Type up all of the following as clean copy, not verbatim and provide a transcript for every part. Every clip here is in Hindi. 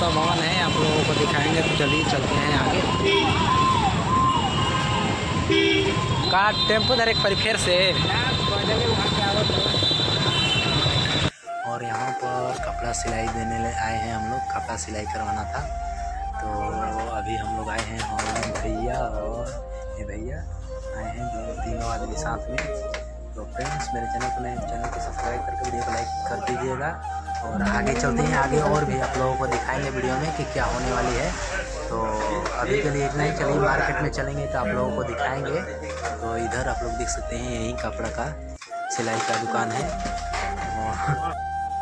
सा भवन है, आप लोगों को दिखाएंगे। तो चलिए चलते हैं आगे। का टेम्पो धर एक परिफेर से। और यहाँ पर कपड़ा सिलाई देने आए हैं हम लोग, कपड़ा सिलाई करवाना था। तो अभी हम लोग आए हैं, हम भैया और ये भैया आए हैं, तीनों आदमी साथ में। तो फ्रेंड्स, मेरे चैनल को सब्सक्राइब करके वीडियो को लाइक कर दीजिएगा। और आगे चलते हैं, आगे और भी आप लोगों को दिखाएंगे वीडियो में कि क्या होने वाली है। तो अभी के लिए इतना ही। चलिए मार्केट में चलेंगे तो आप लोगों को दिखाएंगे। तो इधर आप लोग देख सकते हैं, यही कपड़ा का सिलाई का दुकान है। और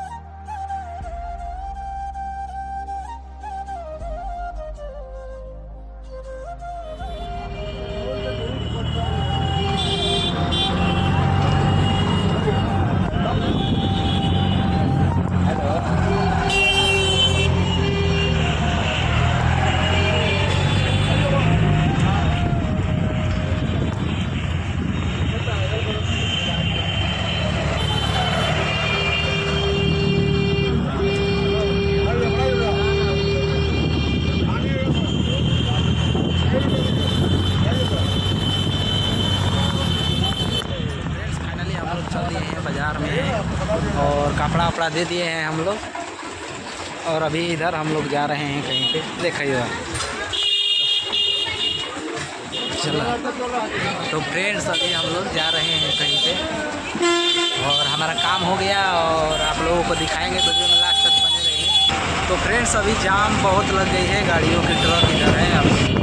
बाज़ार में और कपड़ा वपड़ा दे दिए हैं हम लोग। और अभी इधर हम लोग जा रहे हैं कहीं पे, देखिएगा। चलो तो फ्रेंड्स, अभी हम लोग जा रहे हैं कहीं पे और हमारा काम हो गया और आप लोगों को दिखाएंगे। वीडियो में लास्ट तक बने रहिए। तो फ्रेंड्स, अभी जाम बहुत लग गई है, गाड़ियों की ट्रक इधर है। अभी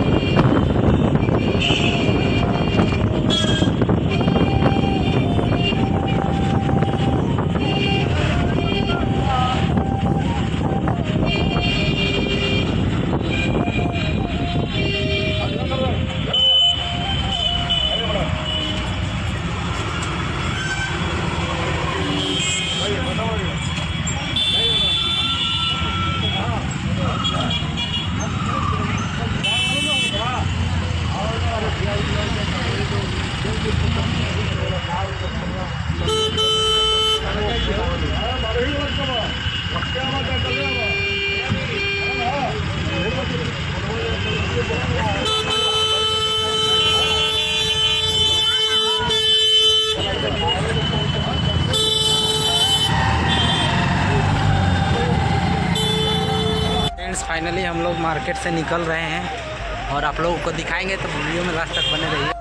फाइनली हम लोग मार्केट से निकल रहे हैं और आप लोगों को दिखाएंगे। तो वीडियो में लास्ट तक बने रहिए।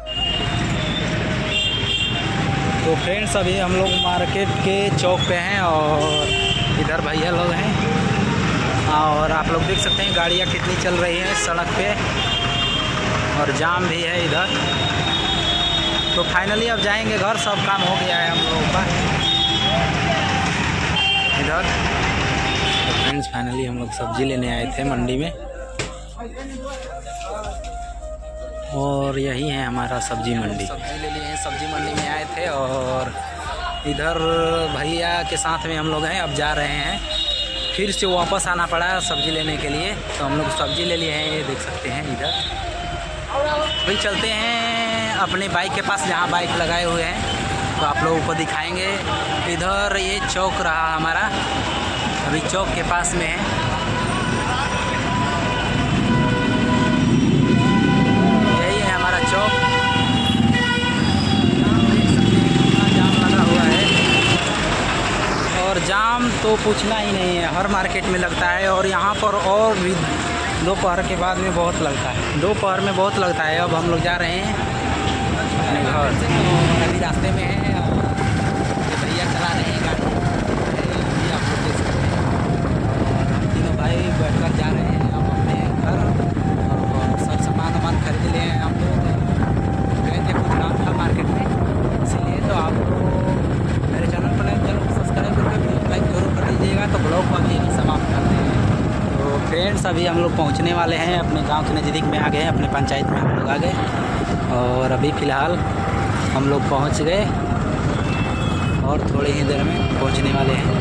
तो फ्रेंड्स, अभी हम लोग मार्केट के चौक पे हैं और इधर भैया लोग हैं और आप लोग देख सकते हैं गाड़ियाँ कितनी चल रही हैं सड़क पे और जाम भी है इधर। तो फाइनली अब जाएंगे घर, सब काम हो गया है हम लोगों का इधर। फ्रेंड्स, फाइनली हम लोग सब्जी लेने आए थे मंडी में और यही है हमारा सब्जी मंडी। सब्जी ले लिए हैं, सब्जी मंडी में आए थे और इधर भैया के साथ में हम लोग हैं। अब जा रहे हैं, फिर से वापस आना पड़ा सब्जी लेने के लिए। तो हम लोग सब्जी ले लिए हैं, ये देख सकते हैं इधर। अभी चलते हैं अपने बाइक के पास, जहाँ बाइक लगाए हुए हैं। तो आप लोगों को दिखाएंगे। इधर ये चौक रहा हमारा, अभी चौक के पास में है। यही है हमारा चौक। जाम लगा हुआ है और जाम तो पूछना ही नहीं है, हर मार्केट में लगता है। और यहाँ पर और भी दोपहर के बाद में बहुत लगता है, दोपहर में बहुत लगता है। अब हम लोग जा रहे हैं अपने घर से, तो अभी रास्ते में है और भैया चला रहे हैं गाड़ी। भाई बैठकर जा रहे हैं हम अपने घर और सब सामान खरीद लिए हैं। हम लोग गए थे, कुछ काम था मार्केट में, इसीलिए। तो आप मेरे चैनल को सब्सक्राइब करके वीडियो लाइक जरूर कर दीजिएगा। तो ब्लॉग को अभी समाप्त करते हैं। तो फ्रेंड्स, अभी हम लोग पहुंचने वाले हैं, अपने गांव के नज़दीक में आ गए हैं, अपने पंचायत में हम लोग आ गए और अभी फ़िलहाल हम लोग पहुँच गए और थोड़ी ही देर में पहुँचने वाले हैं।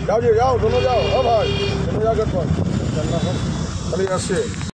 जाओ जी, जाओ दोनों जाओ। हाँ भाई दोनों जाओ गेट पर चलना है। चलिए 80